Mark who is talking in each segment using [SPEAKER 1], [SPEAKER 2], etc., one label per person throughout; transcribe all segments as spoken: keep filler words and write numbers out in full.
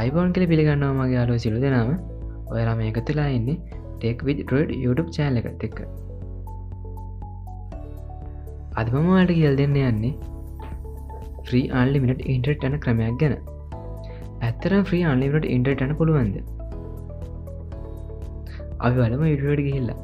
[SPEAKER 1] අයිබෝන් කියල පිළිගන්නවා මගේ අලුව සිලු දෙනාම ඔයලා මේ එකතුලා ඉන්නේ tech with droid YouTube channel එකත් එක්ක. අද මම ඔයාලට කියලා දෙන්න යන්නේ free unlimited internet යන ක්‍රමයක් ගැන. ඇත්තටම free unlimited internet යන පුළුවන්ද? අපි බලමු වීඩියෝ එකට ගිහිල්ලා.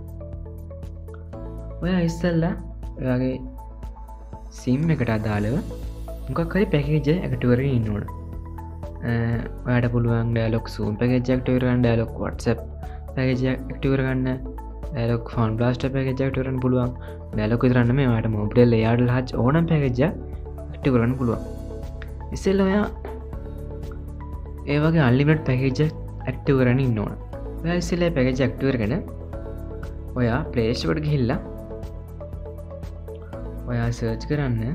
[SPEAKER 1] ඔයා ඉස්සෙල්ලා ඔයාගේ SIM එකට අදාළව මොකක් හරි පැකේජ් එකක් ඇක්ටිව් කරගෙන ඉන්න ඕන. ඔයාට පුළුවන් ඩයලොග් Zoom පැකේජ් එකක් ඇක්ටිව් කරගන්න, ඩයලොග් WhatsApp පැකේජ් එකක් ඇක්ටිව් කරගන්න, ඩයලොග් Phone Blaster පැකේජ් එකක් ඇක්ටිව් කරන්න පුළුවන්. ඩයලොග් විතරක් නෙමෙයි ඔයාට Mobitel Airtel Hutch ඕනම පැකේජ් එකක් ඇක්ටිව් කරන්න පුළුවන්. ඉතින් ඔයා ඒ වගේ unlimited පැකේජ් එකක් ඇක්ටිව් කරගෙන ඉන්න ඕන. ඔයා ඉතින් ඒ පැකේජ් එක ඇක්ටිව් කරගෙන ඔයා Play Store එකට ගිහිල්ලා ඔයා සර්ච් කරන්න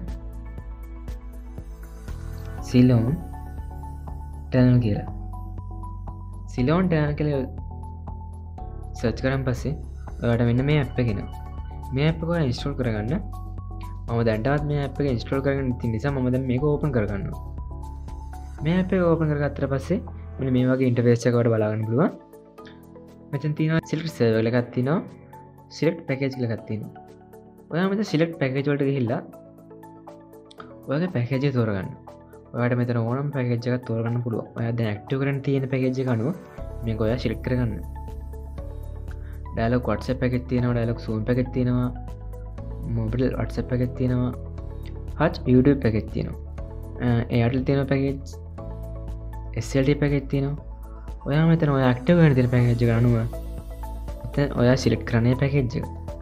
[SPEAKER 1] Ceylon Tunnel කියලා. Ceylon Tunnel කියලා සර්ච් කරන් පස්සේ ඔයාලට මෙන්න මේ ඇප් එක එනවා. මේ ඇප් එක ඔයා ඉන්ස්ටෝල් කරගන්න. මම දැන්ටවත් මේ ඇප් එක ඉන්ස්ටෝල් කරගෙන ඉතින් නිසා මම දැන් මේක ඕපන් කරගන්නවා. මේ ඇප් එක ඕපන් කරගත්තට පස්සේ මෙන්න මේ වගේ ඉන්ටර්ෆේස් එකක් ඔයාලට බලා ගන්න පුළුවන්. මෙතන තියෙනවා select server එකක් තියෙනවා. select package කියලා එකක් තියෙනවා. ඔයා මෙතන select package වලට ගිහිල්ලා ඔයාගේ පැකේජ් එක තෝරගන්න. ඔයාට මෙතන ඕනම පැකේජ් එකක් තෝරගන්න පුළුවන්. ඔයා දැන් ඇක්ටිව් කරන් තියෙන පැකේජ් එක අනුව මේක ඔයා සිලෙක්ට් කරගන්න. ඩයලොග් WhatsApp පැකේජ් තියෙනවා, ඩයලොග් Zoom පැකේජ් තියෙනවා, Mobitel WhatsApp පැකේජ් තියෙනවා, Hutch YouTube පැකේජ් තියෙනවා. Airtel තියෙන package, S L T package තියෙනවා. ඔයා මෙතන ඔයා ඇක්ටිව් කරන තියෙන පැකේජ් එක අනුව මෙතන ඔයා සිලෙක්ට් කරන්නේ පැකේජ් එක.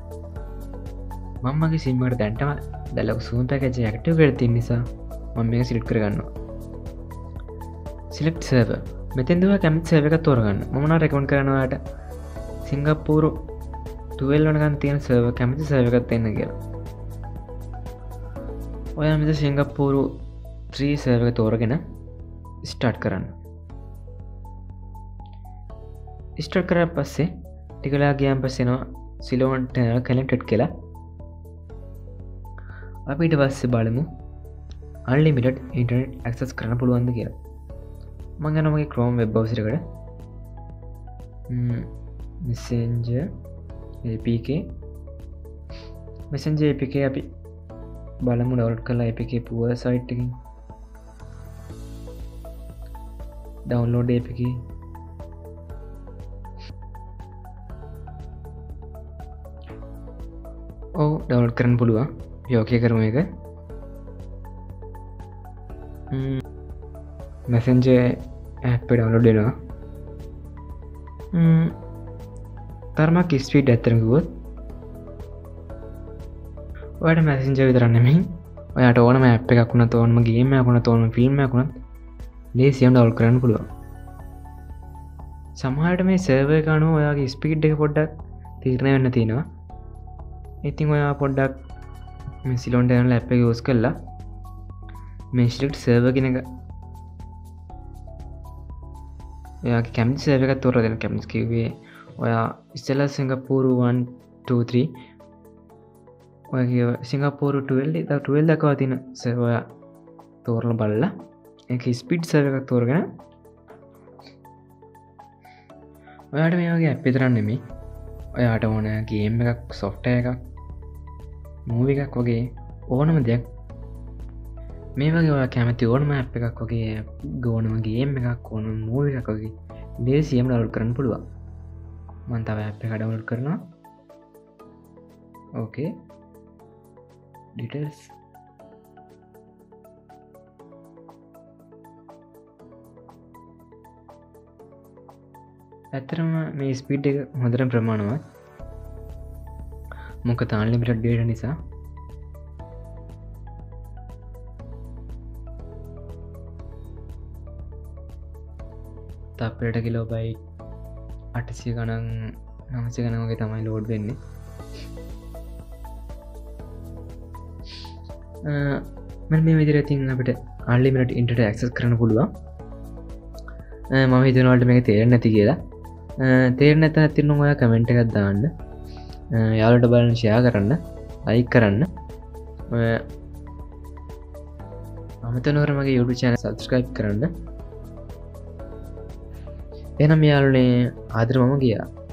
[SPEAKER 1] මම මගේ SIM එකට දැන්ටම ඩයලොග් Zoom පැකේජ් එක ඇක්ටිව් කරලා තියෙන නිසා මම මේක සිලෙක්ට් කරගන්නවා. select server. මෙතෙන්ද ඔයා කැමති server එකක් තෝරගන්න. මම නම් රෙකමන්ඩ් කරනවා ඔයාට සිංගප්පූරු twelve වෙනකන් තියෙන server කැමති server එකක් දෙන්න කියලා. ඔයා මෙතන සිංගප්පූරු three server එක තෝරගෙන start කරන්න. start කරලා පස්සේ ටිකලා ගියාන් පස්සේ එනවා Ceylon Tunnel connected කියලා. අපි ඊට පස්සේ බලමු unlimited internet access කරන්න පුළුවන්ද කියලා. මම යනවා මගේ Chrome web browser එකට. Messenger A P K Messenger A P K අපි බලමු download කරලා A P K පුව site එකකින්. download A P K. ඔව් download කරන්න පුළුවන්. අපි okay කරමු මේක. Messenger app download වෙනවා. ම් තරමක් ස්පීඩ් ඇත්තටම කිව්වොත් ඔයාලට Messenger විතරක් නෙමෙයි ඔයාලට ඕනම app එකක් වුණත් ඕනම game එකක් වුණත් ඕනම film එකක් වුණත් ලේසියෙන් download කරන්න පුළුවන්. සමහරවිට මේ server එක අනුව ඔයාගේ ස්පීඩ් එක පොඩ්ඩක් තීරණය වෙන්න තියෙනවා. ඉතින් ඔයා පොඩ්ඩක් මේ Ceylon Tunnel app එක use කරලා මේ select server කියන එක ඔයාගේ කැමති server එකක් තෝරලා දෙන්න. කැමති කිව්වේ ඔයා ඉස්සෙල්ලා සිංගප්පූරු one two three ඔයාගේ සිංගප්පූරු twelve ඉතින් twelve දක්වා තියෙන server ඔයා තෝරලා බලලා ඒක ස්පීඩ් server එකක් තෝරගෙන ඔයාට මේ වගේ app විතරක් නෙමෙයි ඔයාට ඕන game එකක්, software එකක්, movie එකක් වගේ ඕනම දෙයක් මේ වගේ ඔයා කැමති ඕනම app එකක් වගේ ඕනම game එකක් ඕනම movie එකක් වගේ ලේසියෙන් download කරන්න පුළුවන්. මම තව app එක download කරනවා. okay details ඇත්තටම මේ ස්පීඩ් එක හොඳටම ප්‍රමාණවත්. මොකද unlimited data නිසා තප්පරට කිලෝබයිට් අටසිය ගණන් නවසිය ගණන් වගේ තමයි ලෝඩ් වෙන්නේ. මෙන්න මේ විදිහට ඉතින් අපිට unlimited internet access කරන්න පුළුවන්. මම හිතනවා ඔයාලට මේක තේරෙන්නේ නැති කියලා. තේරෙන්නේ නැත්නම් අතින් ඔයා කමෙන්ට් එකක් දාන්න. යාළුවන්ට බලන්න ෂෙයා කරන්න, ලයික් කරන්න. අමතනවර මගේ YouTube channel subscribe කරන්න. එනම් යාලුනේ ආදර මම ගියා